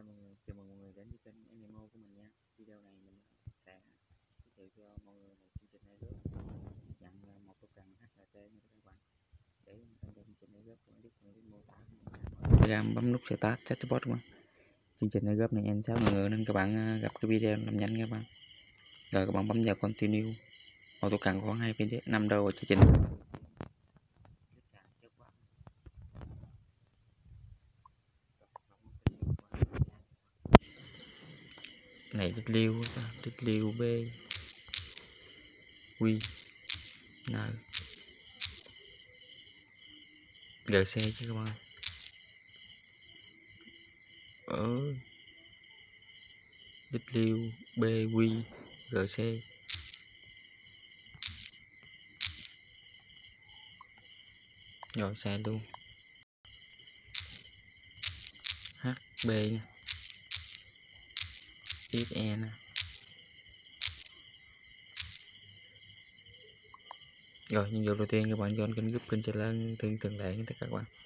chào mừng mọi người đến với kênh MMO của mình nha. Video này mình sẽ giới thiệu cho mọi người một chương trình airdrop nhận một token HLT như các bạn. Để tham gia chương trình airdrop các bạn biết mô tả gam bấm nút start chatbot các bạn. Chương trình airdrop này N6 người nên các bạn gặp cái video làm nhanh các bạn. Rồi các bạn bấm vào continue. Một token khoảng 2,5 đô chương trình. Này tích liêu B Quy N GC chứ các bạn. Ở W B Quy GC rồi sai luôn. HB nè, XE nè. Rồi nhiệm vụ đầu tiên các bạn join kênh group kênh trở lên thường lệ tất cả các bạn.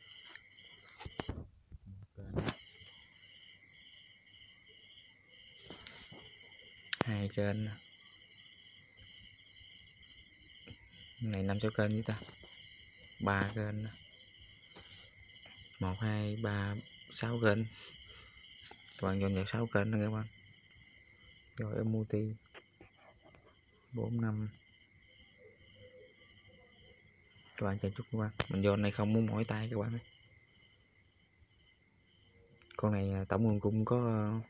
Hai kênh này 5-6 kênh với ta, 3 kênh 1 2 3 6 kênh, các bạn dọn vào 6 kênh nữa các bạn. Rồi em multi 4 5 các bạn chờ chút các bạn, mình vô này không muốn mỏi tay các bạn ơi. Con này tổng nguồn cung có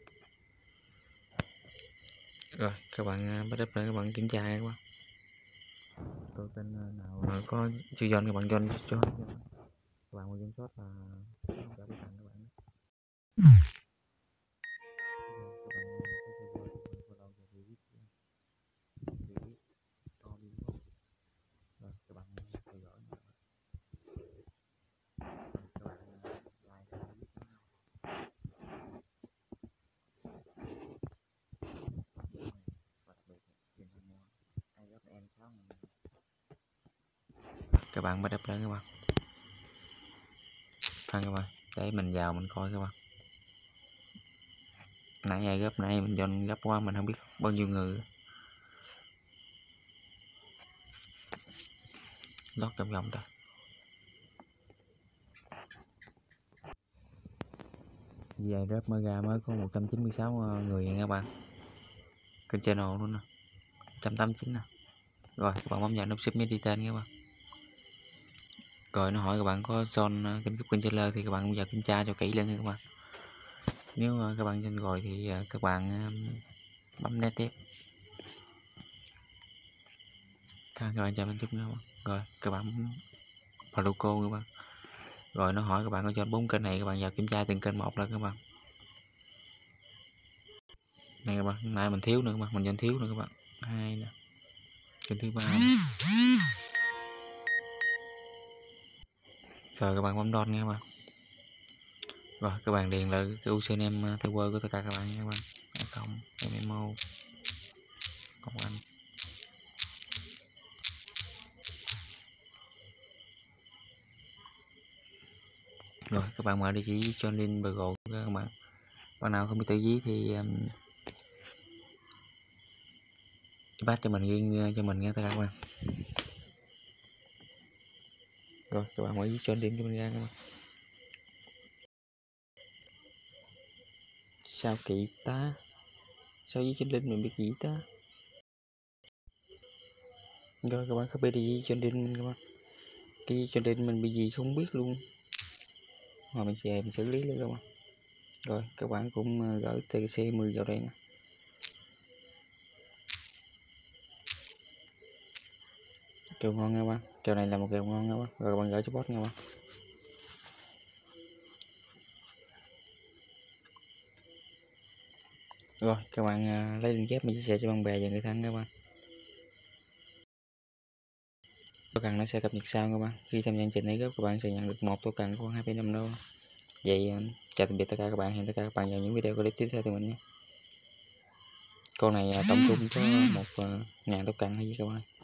rồi các bạn bắt đầu các bạn kiểm tra các bạn. Tôi kênh nào có chưa join các bạn join cho các bạn mà join short là không cả các bạn các bạn bắt đập lên các bạn. Thôi các bạn, để mình vào mình coi các bạn. Nãy ai gấp nãy mình dọn gấp quá mình không biết bao nhiêu người. Lót trong vòng ta. Về rớp mới ra mới có 196 người nha các bạn. Kênh channel luôn nè. 189 nè. Rồi các bạn bấm vào nút submit đi tên các bạn. Rồi nó hỏi các bạn có join kênh group kênh channel thì các bạn cũng vào kiểm tra cho kỹ lên các bạn. Nếu các bạn join rồi thì các bạn bấm net tiếp. Các bạn cho mình chút nữa. Rồi các bạn vào logo các bạn. Rồi nó hỏi các bạn có join 4 kênh này, các bạn vào kiểm tra từng kênh một là các bạn. Này các bạn, nãy mình thiếu nữa các bạn, mình join thiếu nữa các bạn. 2 nè. Kênh thứ 3. Rồi các bạn bấm down nha các bạn. Rồi các bạn điền lại cái username server của tất cả các bạn nha các bạn. Không MMO Ngọc Anh. Rồi các bạn mở địa chỉ cho link Google các bạn. Bạn nào không biết tự viết thì bắt cho mình riêng cho mình nha tất cả các bạn. Rồi các bạn mở viết cho link cho mình ra các bạn. Sao kỳ ta? Sao viết cho link mình biết gì ta? Rồi các bạn copy địa chỉ cho link mình các bạn. Cái cho link mình bị gì không biết luôn. Rồi mình sẽ xử lý luôn các bạn. Rồi các bạn cũng gửi TC10 vào đây nè. Kèo ngon nha bạn, kèo này là một kèo ngon nha bạn. Rồi các bạn gửi cho bot nha bạn. Rồi các bạn lấy link ghép mình chia sẻ cho bạn bè và người thân các bạn. Token nó sẽ cập nhật sau các bạn. Khi tham gia chương trình này các bạn sẽ nhận được một token khoảng 2,5 đô. Vậy chào tạm biệt tất cả các bạn, hẹn tất cả các bạn vào những video clip tiếp theo từ mình nhé. Con này tổng cung có 1.000 token hay gì các bạn.